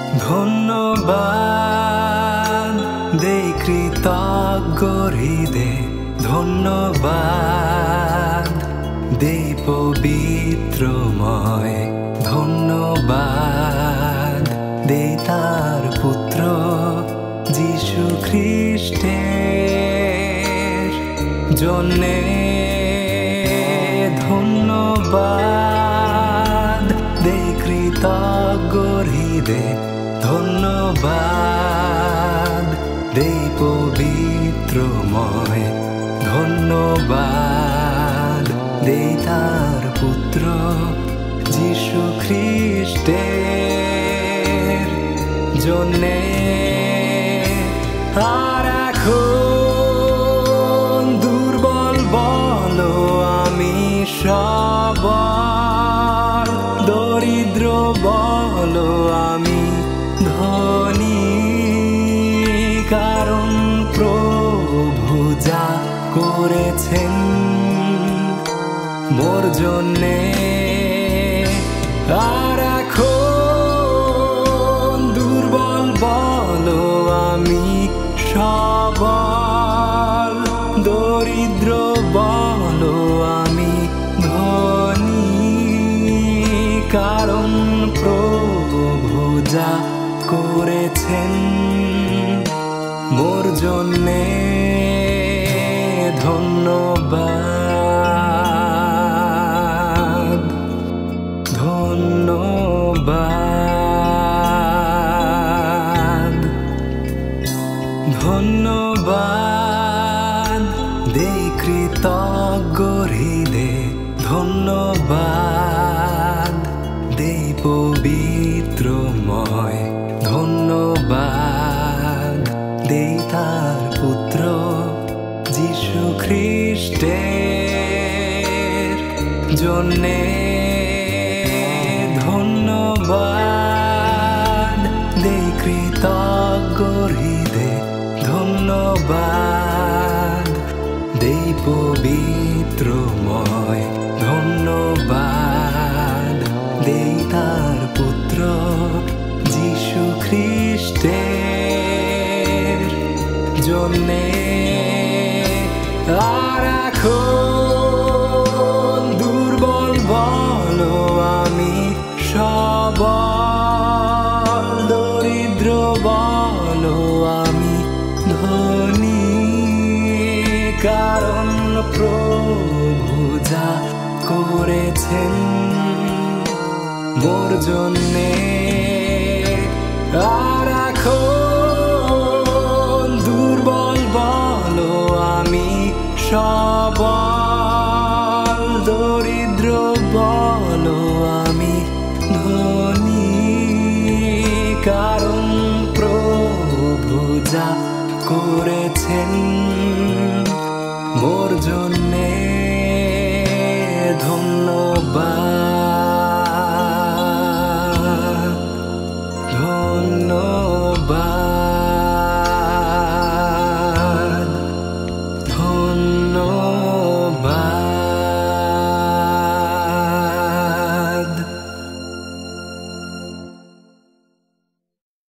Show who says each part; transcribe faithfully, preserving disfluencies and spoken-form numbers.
Speaker 1: ধন্যবাদ দেই কৃতজ্ঞ হৃদে, ধন্যবাদ দেই পবিত্রময়, ধন্যবাদ দেই তার পুত্র যিশু খ্রিস্টের জন্যে, ধন্যবাদ দেই কৃতজ্ঞ হৃদে, ধন্যবাদ দেই পবিত্রময়, ধন্যবাদ দেই তার পুত্র যিশু খ্রিস্টের জন্যে। আর এখন দুর্বল বলো আমি সবল, দরিদ্র বলো আমি ধনী, কারণ প্রভু যা করেছেন মোর জন্যে। আর এখন দুর্বল বলো আমি সবল, দরিদ্র বলো আমি ধনী, কারণ প্রভু যা করেছেন মোর জন্যে। ধন্যবাদ, ধন্যবাদ, ধন্যবাদ দেই কৃতজ্ঞ হৃদে, ধন্যবাদ দেই পবিত্রময়, ধন্যবাদ দেই তার পুত্র যিশু খ্রিস্টের জন্যে, ধন্যবাদ দেই কৃতজ্ঞ হৃদে, ধন্যবাদ দেই পবিত্রময়, ধন্যবাদ দেই তার পুত্র যিশু খ্রিস্টের জন্যে। আর এখন দুর্বল বলো আমি সবল, দরিদ্র বলো আমি ধনী, কারণ প্রভু যা করেছেন মোর জন্যে। আর এখন দুর্বল বলো আমি সবল, দরিদ্র বলো আমি ধনী, কারণ প্রভু যা করেছেন মোর জন্যে।